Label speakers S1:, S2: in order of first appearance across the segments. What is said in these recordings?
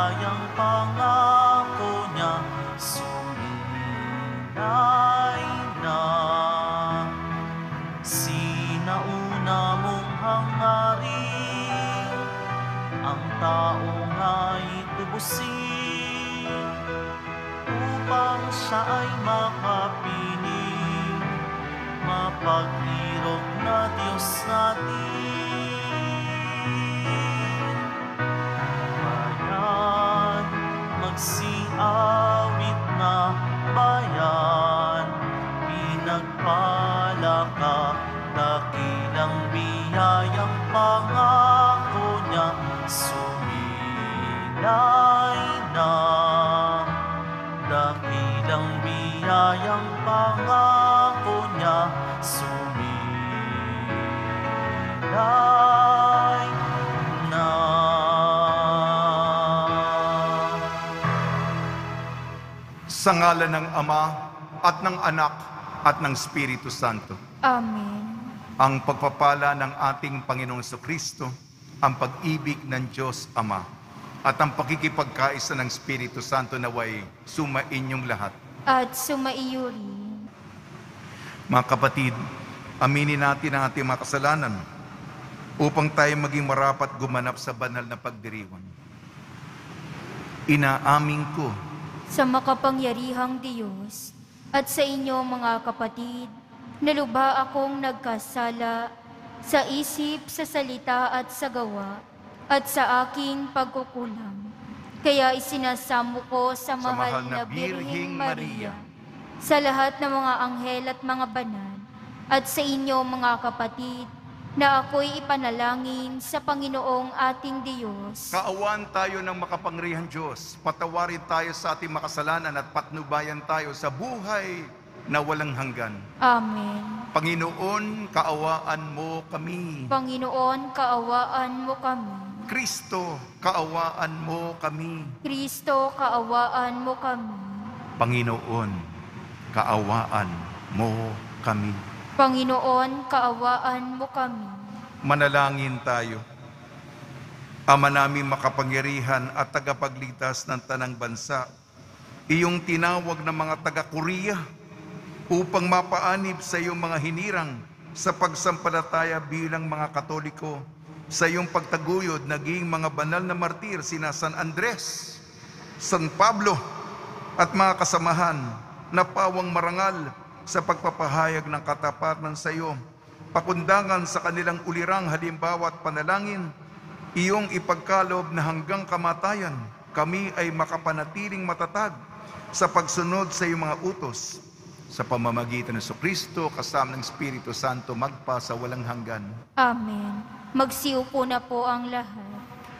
S1: biyayang pangako niya, suminay na. Sinauna mong hangarin, ang tao nga'y tubusin, upang siya ay makapiling, mapaglirog na Diyos natin. Bayan, magsiawit na bayan, pinagpala ka, dakilang biyayang pangako niya, suminay na. Dakilang biyayang pangako niya, suminay na.
S2: Sa ngalan ng Ama at ng Anak at ng Espiritu Santo.
S3: Amen.
S2: Ang pagpapala ng ating Panginoong Jesucristo, ang pag-ibig ng Diyos Ama, at ang pakikipagkaisa ng Espiritu Santo naway sumainyong lahat.
S3: At sumaiyo rin.
S2: Mga kapatid, aminin natin ang ating mga kasalanan upang tayo maging marapat gumanap sa banal na pagdiriwang. Inaamin ko
S3: Sa makapangyarihang Diyos at sa inyo mga kapatid, naluba akong nagkasala sa isip, sa salita at sa gawa at sa aking pagkukulang. Kaya isinasamo ko sa mahal na Birheng Maria, sa lahat ng mga anghel at mga banal, at sa inyo mga kapatid, na ako'y ipanalangin sa Panginoong ating Diyos.
S2: Kaawaan tayo ng makapangyarihang Diyos. Patawarin tayo sa ating makasalanan at patnubayan tayo sa buhay na walang hanggan.
S3: Amen.
S2: Panginoon, kaawaan mo kami.
S3: Panginoon, kaawaan mo kami.
S2: Kristo, kaawaan mo kami.
S3: Kristo, kaawaan mo kami.
S2: Panginoon, kaawaan mo kami.
S3: Panginoon, kaawaan mo kami.
S2: Manalangin tayo. Ama naming makapangyarihan at tagapagligtas ng tanang bansa, iyong tinawag ng mga taga-Korea upang mapaanib sa iyong mga hinirang sa pagsampalataya bilang mga Katoliko. Sa iyong pagtaguyod, naging mga banal na martir sina San Andres, San Pablo at mga kasamahan na pawang marangal sa pagpapahayag ng katapatan sa iyo. Pakundangan sa kanilang ulirang halimbawa at panalangin, iyong ipagkalob na hanggang kamatayan kami ay makapanatiling matatag sa pagsunod sa iyong mga utos. Sa pamamagitan ng Jesucristo kasama ng Espiritu Santo magpa sa walang hanggan.
S3: Amen. Magsiupo na po ang lahat.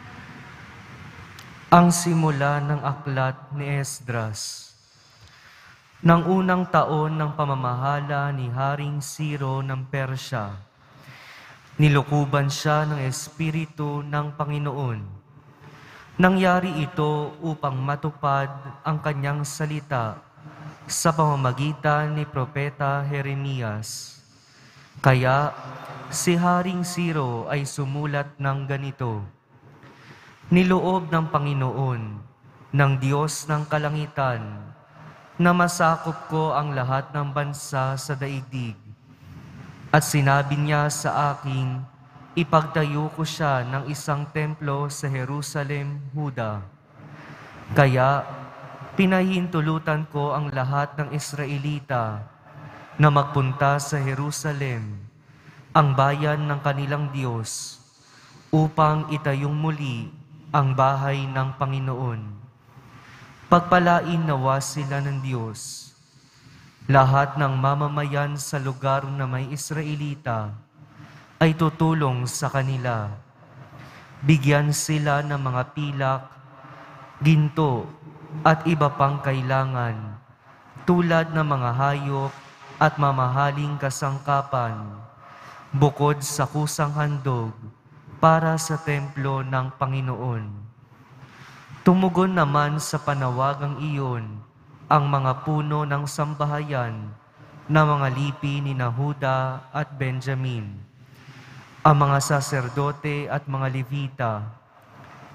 S4: Ang simula ng aklat ni Esdras. Nang unang taon ng pamamahala ni Haring Ciro ng Persya, nilukuban siya ng Espiritu ng Panginoon. Nangyari ito upang matupad ang kanyang salita sa pamamagitan ni Propeta Jeremias. Kaya si Haring Ciro ay sumulat ng ganito: Niloob ng Panginoon, ng Diyos ng kalangitan, na masakop ko ang lahat ng bansa sa daigdig. At sinabi niya sa akin, ipagtayo ko siya ng isang templo sa Jerusalem, Huda. Kaya pinahintulutan ko ang lahat ng Israelita na magpunta sa Jerusalem, ang bayan ng kanilang Diyos, upang itayong muli ang bahay ng Panginoon. Pagpalain nawa sila ng Diyos. Lahat ng mamamayan sa lugar na may Israelita ay tutulong sa kanila. Bigyan sila ng mga pilak, ginto at iba pang kailangan, tulad ng mga hayop at mamahaling kasangkapan, bukod sa kusang handog para sa templo ng Panginoon. Tumugon naman sa panawagang iyon ang mga puno ng sambahayan na mga lipi ni Huda at Benjamin, ang mga saserdote at mga Levita,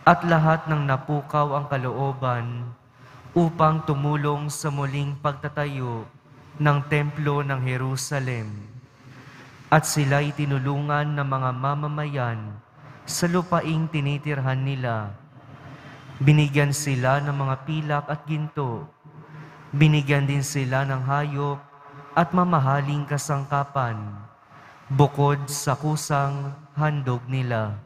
S4: at lahat ng napukaw ang kalooban upang tumulong sa muling pagtatayo ng templo ng Jerusalem. At sila'y tinulungan ng mga mamamayan sa lupaing tinitirhan nila. Binigyan sila ng mga pilak at ginto. Binigyan din sila ng hayop at mamahaling kasangkapan, bukod sa kusang handog nila.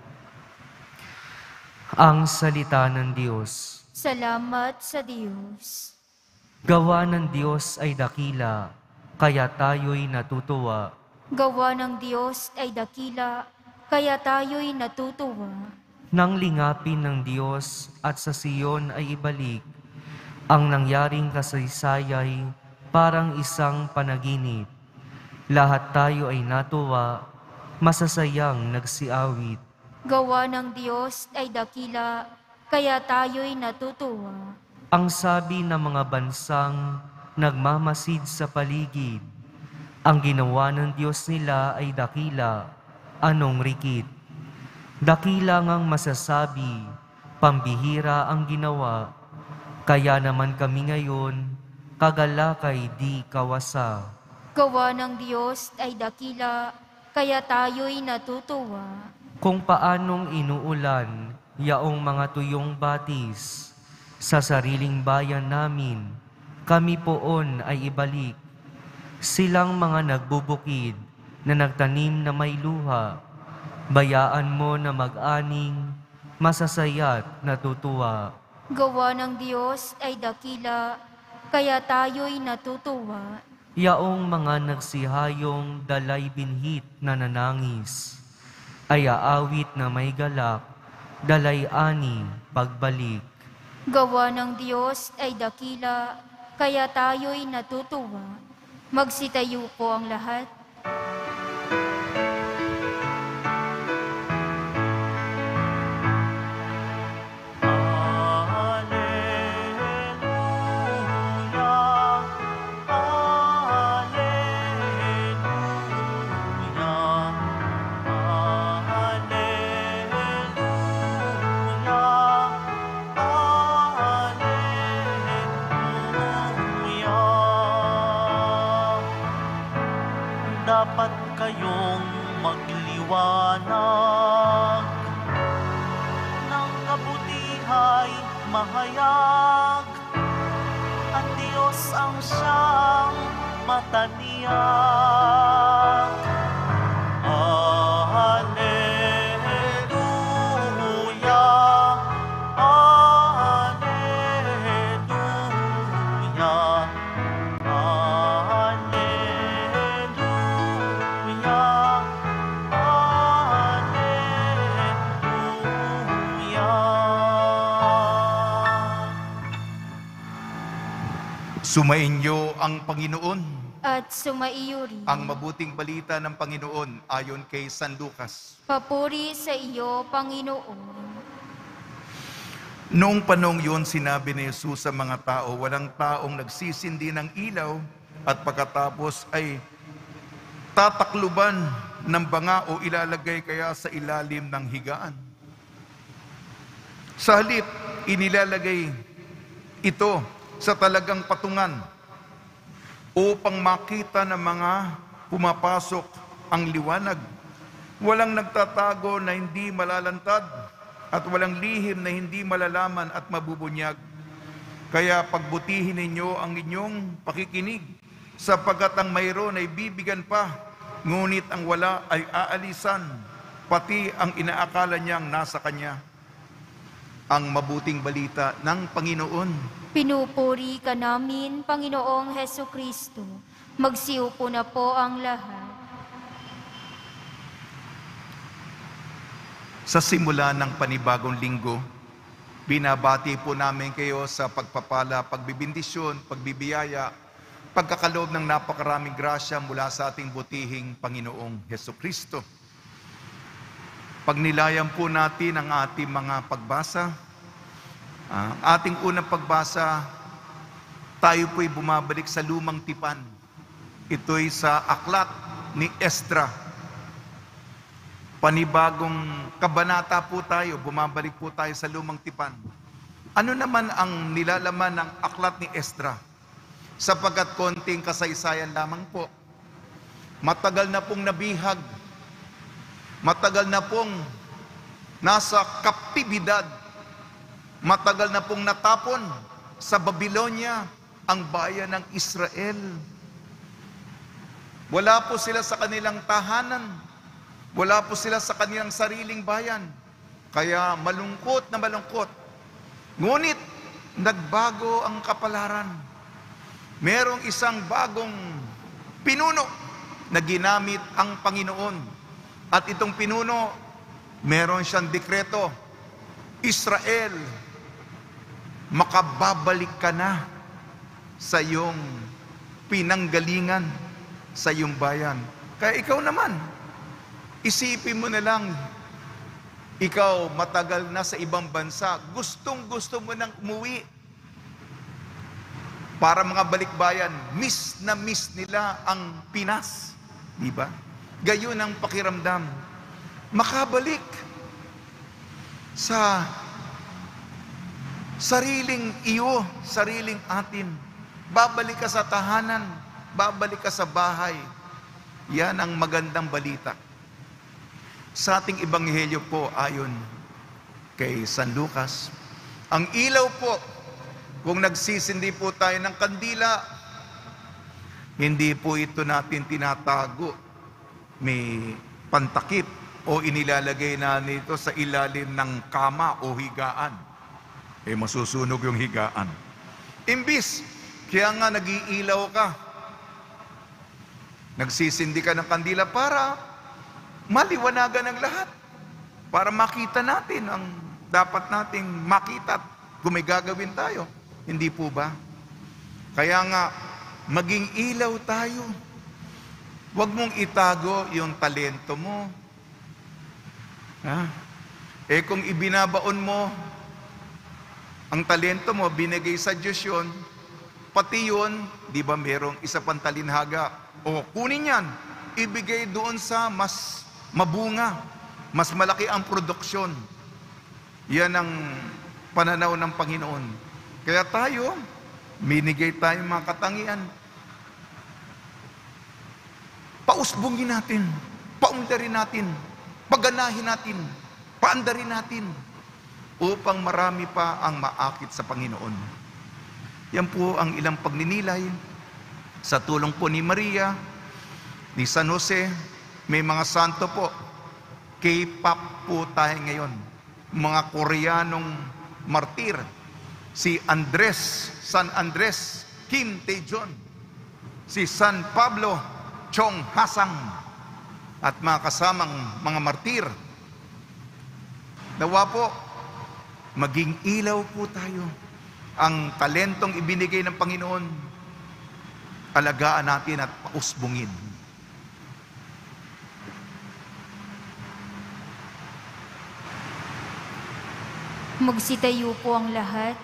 S4: Ang salita ng Diyos.
S3: Salamat sa Diyos.
S4: Gawa ng Diyos ay dakila, kaya tayo'y natutuwa.
S3: Gawa ng Diyos ay dakila, kaya tayo'y natutuwa.
S4: Nang lingapin ng Diyos at sa Siyon ay ibalik, ang nangyaring kasaysayay parang isang panaginip. Lahat tayo ay natuwa, masasayang nagsiawit.
S3: Gawa ng Diyos ay dakila, kaya tayo'y natutuwa.
S4: Ang sabi ng mga bansang nagmamasid sa paligid, ang ginawa ng Diyos nila ay dakila, anong rikit. Dakila ngang masasabi, pambihira ang ginawa, kaya naman kami ngayon, kagalakay di kawasa.
S3: Gawa ng Diyos ay dakila, kaya tayo'y natutuwa.
S4: Kung paanong inuulan, yaong mga tuyong batis, sa sariling bayan namin, kami poon ay ibalik. Silang mga nagbubukid na nagtanim na may luha, bayaan mo na mag-aning, masasaya't natutuwa.
S3: Gawa ng Diyos ay dakila, kaya tayo'y natutuwa.
S4: Yaong mga nagsihayong dalay binhit na nanangis, ay aawit na may galak, dalay ani pagbalik.
S3: Gawa ng Diyos ay dakila, kaya tayo'y natutuwa. Magsitayo po ang lahat.
S1: Dapat kayong magliwanag ng kabutihay mahayag. Ang Diyos ang siyang mataniyak. Alleluia, alleluia.
S2: Sumainyo ang Panginoon.
S3: At sumaiyo rin.
S2: Ang mabuting balita ng Panginoon ayon kay San Lucas.
S3: Papuri sa iyo, Panginoon.
S2: Noong panong yun, sinabi ni Jesus sa mga tao, walang taong nagsisindi ng ilaw at pagkatapos ay tatakluban ng banga o ilalagay kaya sa ilalim ng higaan. Sa halip, inilalagay ito sa talagang patungan upang makita ng mga pumapasok ang liwanag. Walang nagtatago na hindi malalantad at walang lihim na hindi malalaman at mabubunyag. Kaya pagbutihin ninyo ang inyong pakikinig, sapagkat ang mayroon ay bibigyan pa, ngunit ang wala ay aalisan, pati ang inaakala niyang nasa kanya. Ang mabuting balita ng Panginoon.
S3: Pinupuri ka namin, Panginoong Hesukristo. Magsiupo na po ang lahat.
S2: Sa simula ng panibagong linggo, binabati po namin kayo sa pagpapala, pagbibindisyon, pagbibiyaya, pagkakaloob ng napakaraming grasya mula sa ating butihing Panginoong Hesukristo. Pagnilayan po natin ang ating mga pagbasa. Ating unang pagbasa, tayo po'y bumabalik sa lumang tipan. Ito'y sa aklat ni Esdra. Panibagong kabanata po tayo, bumabalik po tayo sa lumang tipan. Ano naman ang nilalaman ng aklat ni Esdra? Sapagkat konting kasaysayan lamang po. Matagal na pong nabihag, matagal na pong nasa kaptibidad, matagal na pong natapon sa Babylonia ang bayan ng Israel. Wala po sila sa kanilang tahanan, wala po sila sa kanilang sariling bayan. Kaya malungkot na malungkot. Ngunit nagbago ang kapalaran. Merong isang bagong pinuno na ginamit ang Panginoon. At itong pinuno, meron siyang dekreto, Israel, makababalik ka na sa iyong pinanggalingan, sa iyong bayan. Kaya ikaw naman, isipin mo na lang, ikaw matagal na sa ibang bansa, gustong-gusto mo nang umuwi. Para mga balikbayan, miss na miss nila ang Pinas. Diba? Gayon ang pakiramdam. Makabalik sa sariling iyo, sariling atin. Babalik ka sa tahanan, babalik ka sa bahay. Yan ang magandang balita. Sa ating ebanghelyo po ayon kay San Lucas, ang ilaw po, kung nagsisindi po tayo ng kandila, hindi po ito natin tinatago. May pantakip o inilalagay na nito sa ilalim ng kama o higaan. Masusunog yung higaan. Imbis, kaya nga nag-iilaw ka. Nagsisindi ka ng kandila para maliwanagan ang lahat. Para makita natin ang dapat nating makita kung may gagawin tayo. Hindi po ba? Kaya nga, maging ilaw tayo. Huwag mong itago yung talento mo. Kung ibinabaon mo, ang talento mo, binigay sa Diyos yun, pati yun, di ba merong isa pang talinhaga? O kunin yan, ibigay doon sa mas mabunga, mas malaki ang produksyon. Yan ang pananaw ng Panginoon. Kaya tayo, binigay tayong mga katangian. Pausbungin natin, paundarin natin, paganahin natin, paandarin natin, upang marami pa ang maakit sa Panginoon. Yan po ang ilang pagninilay sa tulong po ni Maria, ni San Jose, may mga santo po. K-pop po tayo ngayon. Mga Koreanong martir. Si Andres, San Andres, Kim Taejon. Si San Pablo, Chong Hasang. At mga kasamang mga martir. Nawa po, maging ilaw po tayo. Ang talentong ibinigay ng Panginoon, alagaan natin at pausbungin.
S3: Magsitayo po ang lahat.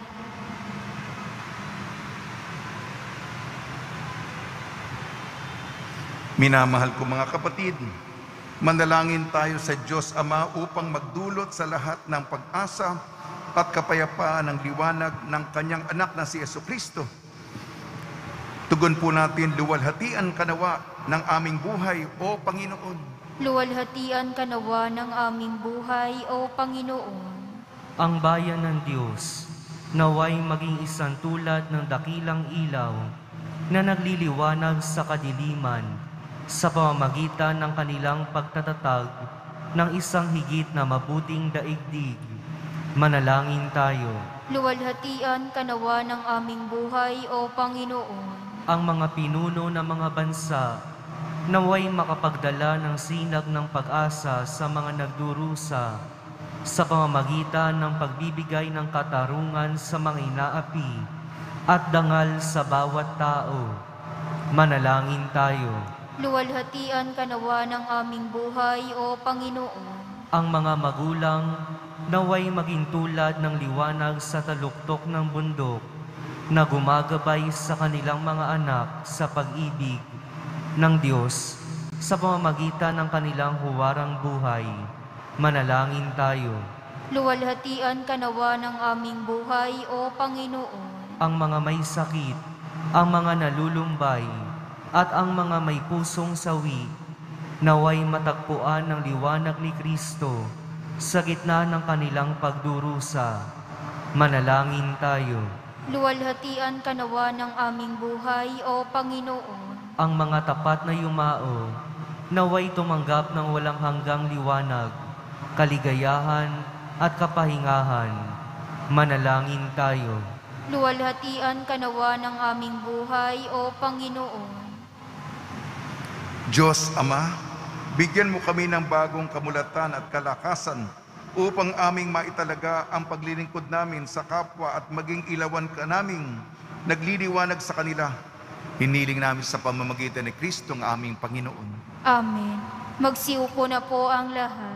S2: Minamahal ko mga kapatid, manalangin tayo sa Diyos Ama upang magdulot sa lahat ng pag-asa at kapayapaan ng liwanag ng Kanyang anak na si Jesucristo. Tugon po natin, luwalhatian ka nawa ng aming buhay, O Panginoon.
S3: Luwalhatian ka nawa ng aming buhay, O Panginoon.
S4: Ang bayan ng Diyos, naway maging isang tulad ng dakilang ilaw na nagliliwanag sa kadiliman sa pamamagitan ng kanilang pagtatatag ng isang higit na mabuting daigdig. Manalangin tayo.
S3: Luwalhatian ka nawa ng aming buhay, O Panginoon.
S4: Ang mga pinuno ng mga bansa, naway makapagdala ng sinag ng pag-asa sa mga nagdurusa sa pamamagitan ng pagbibigay ng katarungan sa mga inaapi at dangal sa bawat tao. Manalangin tayo.
S3: Luwalhatian ka nawa ng aming buhay, O Panginoon.
S4: Ang mga magulang, naway maging tulad ng liwanag sa taluktok ng bundok na gumagabay sa kanilang mga anak sa pag-ibig ng Diyos sa pamamagitan ng kanilang huwarang buhay. Manalangin tayo.
S3: Luwalhatian ka nawa ng aming buhay, O Panginoon.
S4: Ang mga may sakit, ang mga nalulumbay, at ang mga may pusong sawi, naway matagpuan ng liwanag ni Kristo sa gitna ng kanilang pagdurusa. Manalangin tayo.
S3: Luwalhatian ka nawa ng aming buhay, O Panginoon.
S4: Ang mga tapat na yumao, naway tumanggap ng walang hanggang liwanag, kaligayahan at kapahingahan. Manalangin tayo.
S3: Luwalhatian ka nawa ng aming buhay, O Panginoon.
S2: Diyos Ama, bigyan mo kami ng bagong kamulatan at kalakasan upang aming maitalaga ang paglilingkod namin sa kapwa at maging ilawan ka naming nagliliwanag sa kanila. Hiniling namin sa pamamagitan ni Kristo ang aming Panginoon.
S3: Amen. Magsiupo na po ang lahat.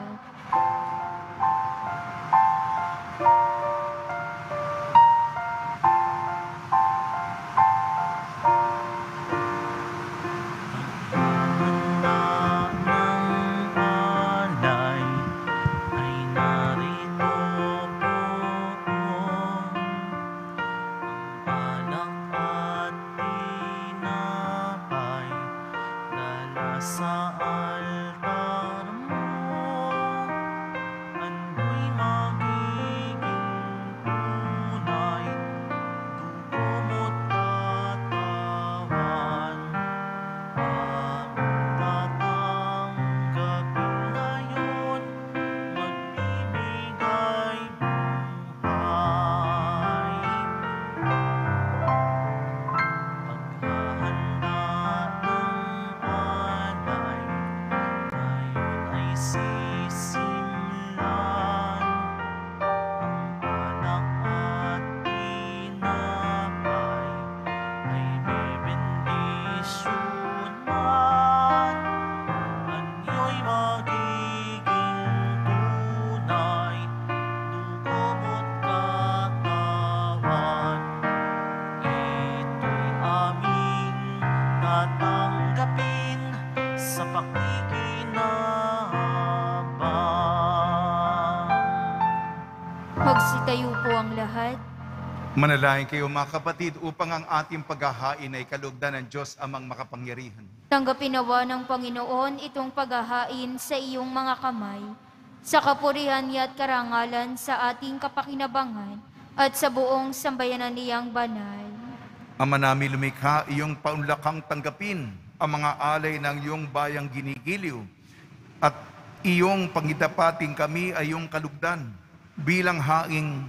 S1: Sa altar mo, ando'y magiging tunay, dugo mo't katawan. Ang tatanggapin ngayon, magbibigay buhay. Paghahanda sisimlan ang alak at tinapay ay bebendisyonan. Anyo'y magiging tunay, dugo mo't katawan. Ito'y aming tatanggapin sa
S3: Magsitayo po ang lahat.
S2: Manalangin kayo mga kapatid upang ang ating paghahain ay kalugdan ng Diyos Amang makapangyarihan.
S3: Tanggapin nawa ng Panginoon itong paghahain sa iyong mga kamay, sa kapurihan niya at karangalan sa ating kapakinabangan at sa buong sambayanan niyang banal.
S2: Ama namin lumikha, iyong paunlakang tanggapin ang mga alay ng iyong bayang ginigiliw at iyong pangidapating kami ay iyong kalugdan bilang haing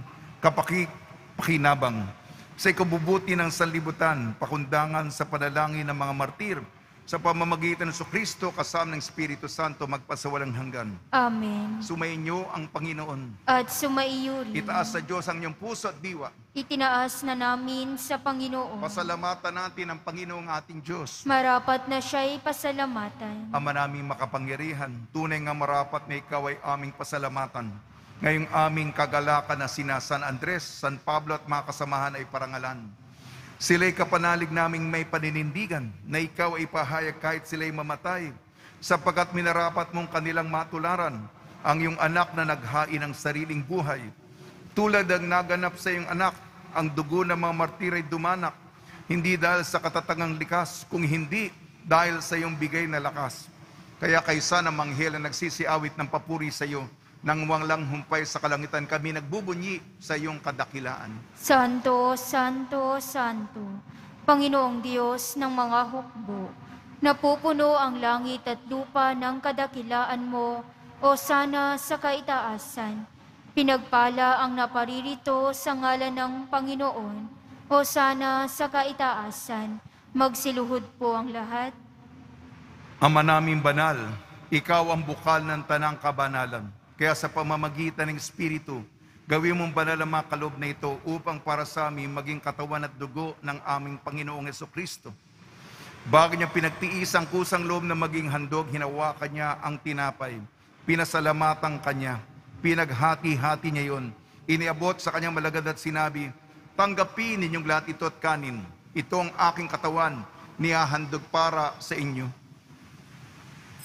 S2: kapakinabang sa ikabubuti ng sanlibutan, pakundangan sa panalangin ng mga martir, sa pamamagitan ng Kristo kasama ng Espiritu Santo magpasawalang hanggan.
S3: Amen.
S2: Sumainyo ang Panginoon.
S3: At sumaiyo rin.
S2: Itaas sa Diyos ang iyong puso at diwa.
S3: Itinaas na namin sa Panginoon.
S2: Pasalamatan natin ang Panginoong ating Diyos.
S3: Marapat na siya'y pasalamatan.
S2: Ama naming makapangyarihan, tunay nga marapat na ikaw ay aming pasalamatan. Ngayong aming kagalakan na sina San Andres, San Pablo at mga kasamahan ay parangalan. Sila'y kapanalig naming may paninindigan na ikaw ay pahayag kahit sila'y mamatay, sapagkat minarapat mong kanilang matularan ang iyong anak na naghain ng sariling buhay. Tulad ng naganap sa iyong anak, ang dugo ng mga martir ay dumanak, hindi dahil sa katatangang likas, kung hindi dahil sa iyong bigay na lakas. Kaya kaysa ng manghel na nagsisiawit ng papuri sa iyo, nang walang humpay sa kalangitan kami nagbubunyi sa iyong kadakilaan.
S3: Santo, Santo, Santo, Panginoong Diyos ng mga hukbo, napupuno ang langit at lupa ng kadakilaan mo, o sana sa kaitaasan. Pinagpala ang naparirito sa ngalan ng Panginoon, o sana sa kaitaasan. Magsiluhod po ang lahat.
S2: Ama naming banal, ikaw ang bukal ng tanang kabanalan. Kaya sa pamamagitan ng Espiritu, gawin mong banal ang mga kaloob na ito upang para sa amin maging katawan at dugo ng aming Panginoong Jesucristo. Bago niya pinagtiis ang kusang loob na maging handog, hinawakan niya ang tinapay. Pinasalamatan kanya, pinaghati-hati niya yon. Iniabot sa kanyang malagad at sinabi, tanggapin ninyong lahat ito at kanin. Ito ang aking katawan, niyahandog para sa inyo.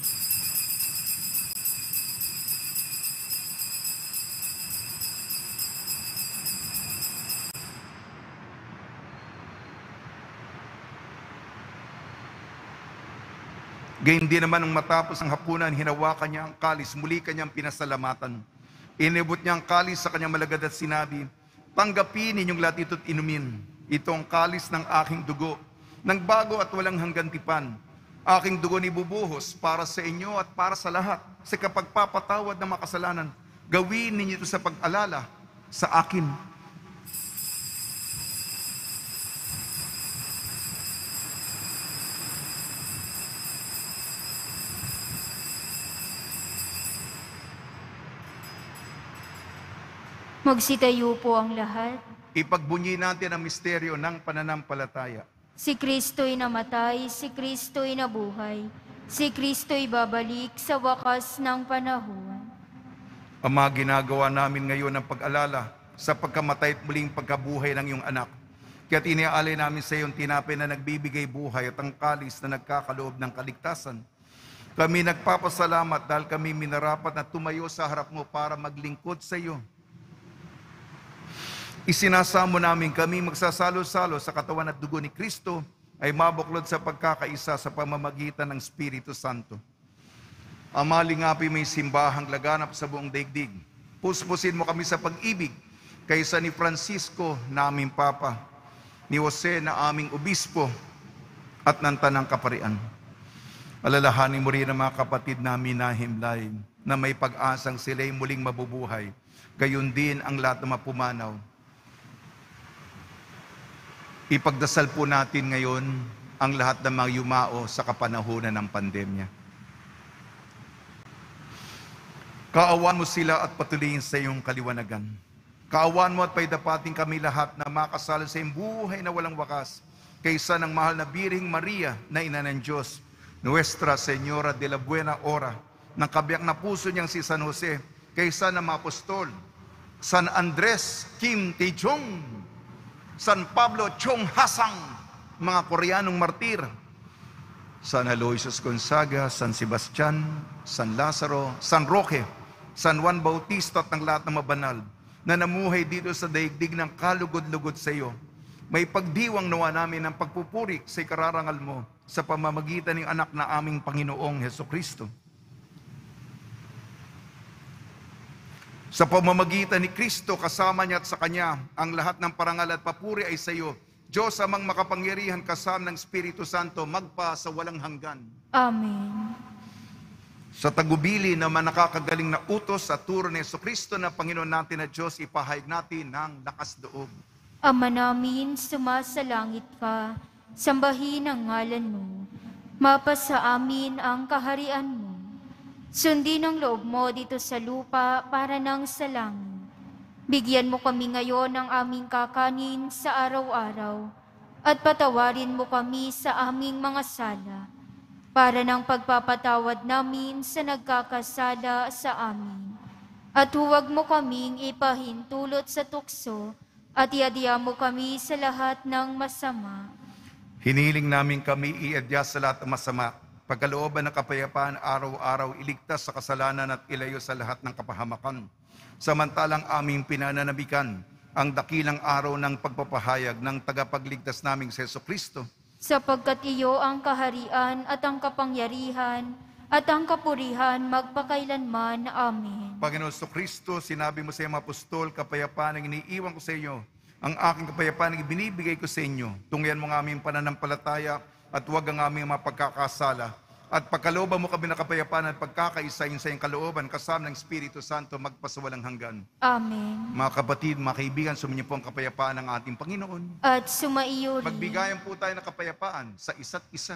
S2: Gayun din naman nung matapos ang hapunan, hinawakan niya ang kalis, muli kanyang pinasalamatan. Inibot niya ang kalis sa kanyang malagad at sinabi, tanggapin ninyong lahat ito't inumin. Ito ang kalis ng aking dugo, ng bago at walang hanggang tipan. Aking dugo ni bubuhos para sa inyo at para sa lahat. Sa kapagpapatawad ng makasalanan, gawin ninyo ito sa pag-alala sa akin.
S3: Magsitayo po ang lahat.
S2: Ipagbunyi natin ang misteryo ng pananampalataya.
S3: Si Kristo'y namatay, si Kristo'y nabuhay, si Kristo'y babalik sa wakas ng panahon.
S2: Ama, ginagawa namin ngayon ang pag-alala sa pagkamatay at muling pagkabuhay ng iyong anak. Kaya iniaalay namin sa iyong tinapay na nagbibigay buhay at ang kalis na nagkakaloob ng kaligtasan. Kami nagpapasalamat dahil kami minarapat na tumayo sa harap mo para maglingkod sa iyo. Isinasamo namin kami magsasalo-salo sa katawan at dugo ni Kristo ay mabuklod sa pagkakaisa sa pamamagitan ng Espiritu Santo. Ama, lingapi may simbahang laganap sa buong daigdig. Puspusin mo kami sa pag-ibig kaysa ni Francisco na aming Papa, ni Jose na aming Obispo at ng Tanang Kaparian. Alalahanin mo rin ang mga kapatid namin na himlay na may pag-asang sila'y muling mabubuhay. Gayon din ang lahat na mapumanaw. Ipagdasal po natin ngayon ang lahat ng mga yumao sa kapanahunan ng pandemya. Kaawan mo sila at patuloyin sa iyong kaliwanagan. Kaawan mo at paidapating kami lahat na makasalo sa iyong buhay na walang wakas kaysa ng mahal na Birheng Maria na Ina ng Diyos, Nuestra Señora de la Buena Hora, ng kabiyak na puso niyang si San Jose, kaysa ng mga apostol, San Andres Kim Taejong, San Pablo Chong Hasang, mga Koreanong martir, San Aloysius Gonzaga, San Sebastian, San Lazaro, San Roque, San Juan Bautista at ng lahat ng mabanal na namuhay dito sa daigdig ng kalugod-lugod sa iyo. May pagdiwang nawa namin ng pagpupuri sa ikararangal mo sa pamamagitan ng anak na aming Panginoong Hesukristo. Sa pamamagitan ni Kristo, kasama niya at sa Kanya, ang lahat ng parangal at papuri ay sa iyo, Diyos amang makapangyarihan kasama ng Espiritu Santo, magpa sa walang hanggan.
S3: Amen.
S2: Sa tagubili naman nakakagaling na utos sa turo ni Jesucristo na Panginoon natin na Diyos, ipahayag natin ng lakas loob.
S3: Ama namin, sumasalangit ka, sambahin ang ngalan mo. Mapasa amin ang kaharian mo. Sundin ang loob mo dito sa lupa para nang sa langit. Bigyan mo kami ngayon ng aming kakanin sa araw-araw at patawarin mo kami sa aming mga sala para ng pagpapatawad namin sa nagkakasala sa amin. At huwag mo kaming ipahintulot sa tukso at iadya mo kami sa lahat ng masama.
S2: Hiniling namin kami iadya sa lahat ng masama, pagkalooban ng kapayapaan araw-araw, iligtas sa kasalanan at ilayo sa lahat ng kapahamakan. Samantalang aming pinananabikan ang dakilang araw ng pagpapahayag ng tagapagligtas naming si Jesucristo.
S3: Sapagkat iyo ang kaharian at ang kapangyarihan at ang kapurihan magpakailanman. Amen.
S2: Panginoon Jesucristo, sinabi mo sa iyong apostol, kapayapaan ang iniiwan ko sa inyo. Ang aking kapayapaan ang ibinibigay ko sa inyo. Tungyan mo ng aming pananampalataya at huwag ang aming mapagkakasala. At pagkalooban mo kami ng kapayapaan at pagkakaisa sa iyong kalooban kasama ng Espiritu Santo magpasawalang hanggan.
S3: Amen.
S2: Mga kapatid, mga kaibigan, sumainyo po ang kapayapaan ng ating Panginoon.
S3: At sumaiyo rin.
S2: Magbigayan po tayo ng kapayapaan sa isa't isa.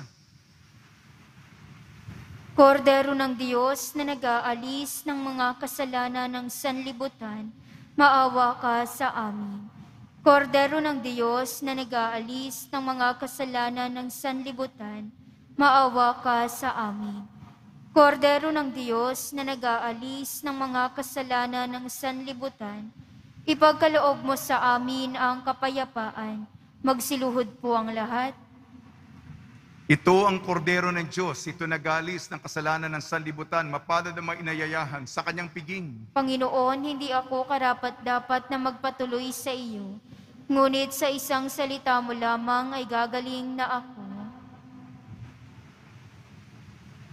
S3: Kordero ng Diyos na nag-aalis ng mga kasalanan ng sanlibutan, maawa ka sa amin. Kordero ng Diyos na nag-aalis ng mga kasalanan ng sanlibutan, maawa ka sa amin. Kordero ng Diyos na nag-aalis ng mga kasalanan ng sanlibutan, ipagkaloob mo sa amin ang kapayapaan. Magsiluhod po ang lahat.
S2: Ito ang kordero ng Diyos, ito nag-aalis ng kasalanan ng sanlibutan, mapalad ang mga inayayahan sa kanyang piging.
S3: Panginoon, hindi ako karapat-dapat na magpatuloy sa iyo, ngunit sa isang salita mo lamang ay gagaling na ako.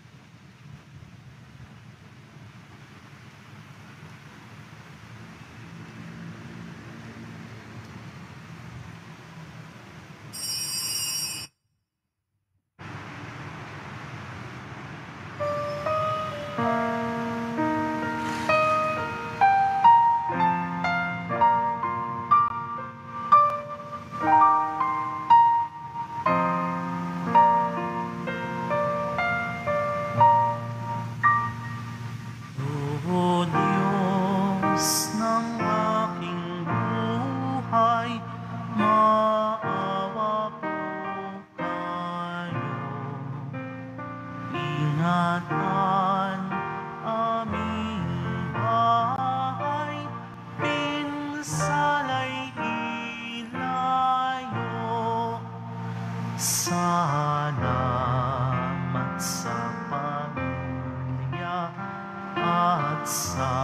S1: Salamat sa pamilya at sa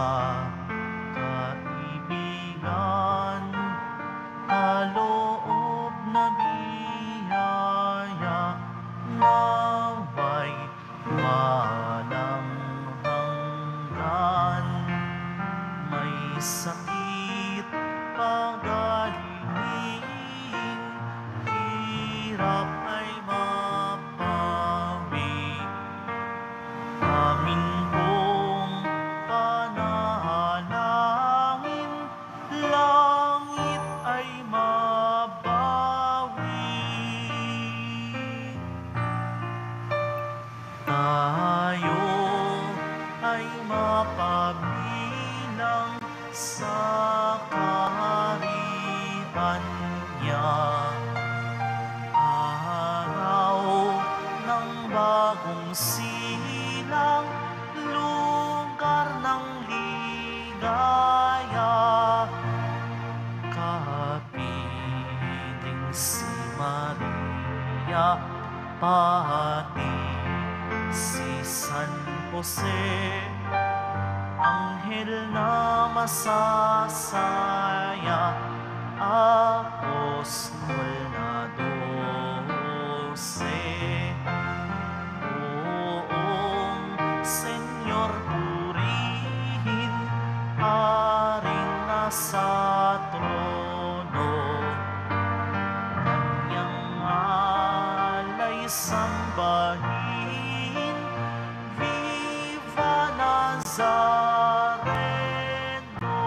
S1: kaibigan, kaloob na biyaya, naway walang hanggan. May sakit pagaling, hirap ay mapawi. Amin pong panalangin, langit ay mabawi. Tayo ay mapabilang sa kaharian niya. Araw ng bagong silang, lugar ng ligaya. Kapiling si Maria, pati si San Jose, anghel na masasaya, apostol na 12. Oong Senyor purihin, Haring nasa trono, kanyang alay sambahin, Viva Nazareno.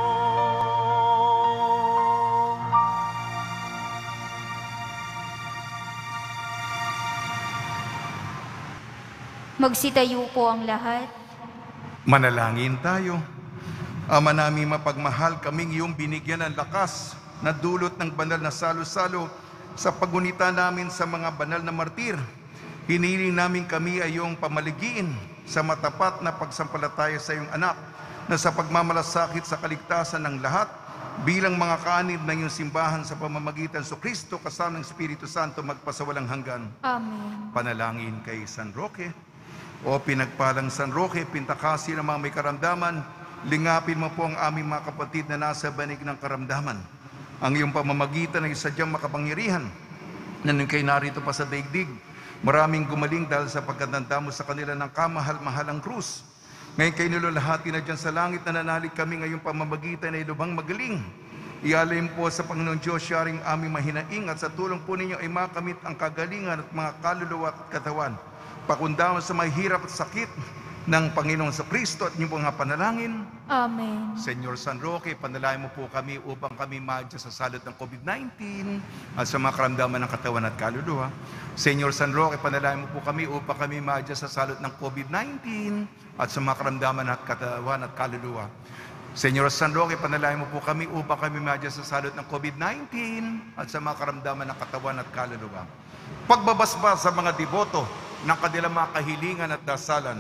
S3: Magsitayo po ang lahat.
S2: Manalangin tayo. Ama namin mapagmahal, kaming iyong binigyan ng lakas na dulot ng banal na salo-salo sa pagunita namin sa mga banal na martir. Hiniling namin kami ay iyong pamaligiin sa matapat na pagsampalataya sa iyong anak, na sa pagmamalasakit sa kaligtasan ng lahat, bilang mga kaanib ng iyong simbahan sa pamamagitan sa Kristo kasama ng Espiritu Santo magpasawalang hanggan.
S3: Amen.
S2: Panalangin kay San Roque. O pinagpalang San Roque, pintakasi ng mga may karamdaman, lingapin mo po ang aming mga kapatid na nasa banig ng karamdaman. Ang iyong pamamagitan ay sadyang makapangyarihan na nung kayo narito pa sa daigdig, maraming gumaling dahil sa pagkatanda mo sa kanila ng kamahal-mahalang krus. Ngayon kayo nilulahati na dyan sa langit, na nanalig kami ngayong pamamagitan ay lubhang magaling. Ialay po sa Panginoon Diyos siyaring aming mahinaing, at sa tulong po ninyo ay makamit ang kagalingan at mga kaluluwa at katawan. Pakundawan sa mahirap at sakit ng Panginoon sa Kristo at inyong mga panalangin.
S3: Amen.
S2: Senyor San Roque, panalangin mo po kami upang kami maadya sa salot ng COVID-19 at sa mga karamdaman ng katawan at kaluluwa. Senyor San Roque, panalangin mo po kami upang kami maadya sa salot ng COVID-19 at sa mga karamdaman ng katawan at kaluluwa. Senyor San Roque, panalangin mo po kami upang kami maadya sa salot ng COVID-19 at sa mga karamdaman ng katawan at kaluluwa. Pagbabasbas sa mga deboto ng kanilang mga kahilingan at dasalan.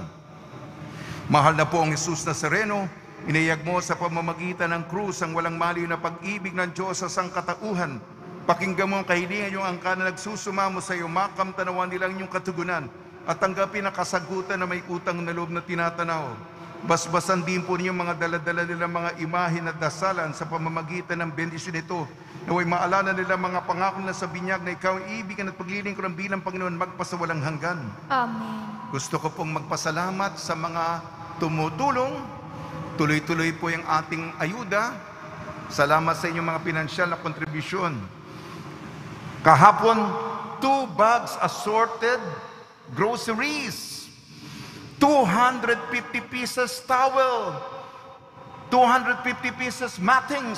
S2: Mahal na po ang Jesus Nazareno, inayag mo sa pamamagitan ng krus ang walang maliw na pag-ibig ng Diyos sa sangkatauhan. Pakinggan mo ang kahilingan yung angka na nagsusumamo sa iyo, makamtanawan nilang inyong katugunan at tanggapin ang kasagutan na may utang na loob na tinatanaw. Basbasan din po niyo mga daladala nilang mga imahin at dasalan sa pamamagitan ng bendisyon ito. Naway maalala nila mga pangako na sa binyag na ikaw ang ibigan at pagliling ko ng bilang Panginoon magpasawalang hanggan.
S3: Amen.
S2: Gusto ko pong magpasalamat sa mga tumutulong. Tuloy-tuloy po yung ating ayuda. Salamat sa inyong mga pinansyal na kontribusyon. Kahapon, 2 bags assorted groceries. 250 pieces towel. 250 pieces mattings.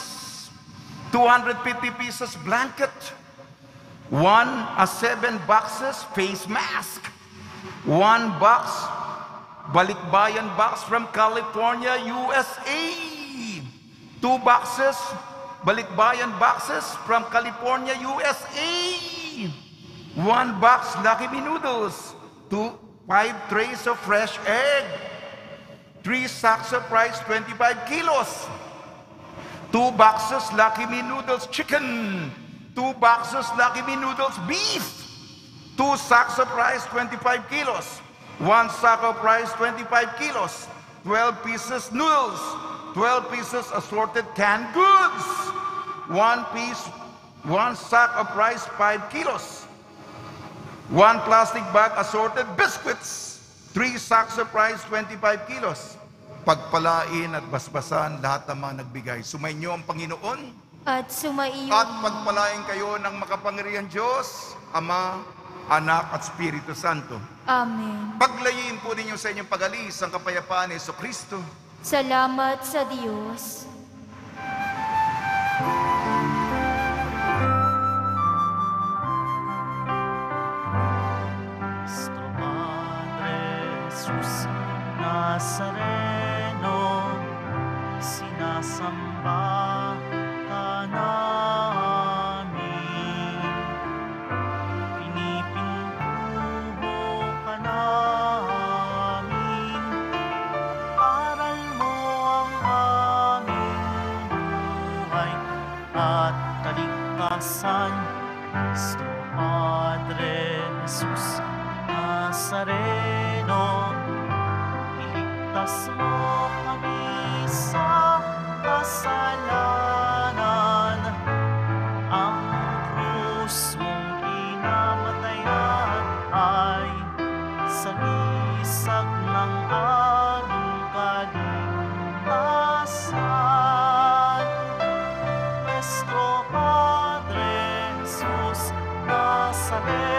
S2: 250 pieces blanket. 7 boxes face mask. 1 box balikbayan box from California, USA. 2 boxes balikbayan boxes from California, USA. 1 box Lucky Me noodles. 5 trays of fresh egg. 3 sacks of rice, 25 kilos. 2 boxes Lucky Me noodles chicken. 2 boxes Lucky Me noodles beef. 2 sacks of rice, 25 kilos. 1 sack of rice, 25 kilos. 12 pieces noodles. 12 pieces assorted canned goods. 1 sack of rice, 5 kilos. 1 plastic bag assorted biscuits. 3 sacks of rice, 25 kilos. Pagpalain at basbasan lahat ng mga nagbigay. Sumainyo ang Panginoon
S3: At sumaiyo
S2: at pagpalain kayo ng makapangyarihan Diyos, Ama, Anak at Espiritu Santo.
S3: Amen.
S2: Paglayin po ninyo sa inyong pag-alis ang kapayapaan ni Jesucristo.
S3: Salamat sa Diyos.
S1: Nuestro Padre Jesus Nazareno, sinasamba ka namin. Pinipintuho ka namin. Aral mo ang aming buhay at kaligtasan. Nuestro Padre Jesus Nazareno, iligtas mo kami sa kasalanan. Ang krus mong kinamatayan ay sagisag ng aming kaligtasan. Nuestro Padre Jesus Nazareno,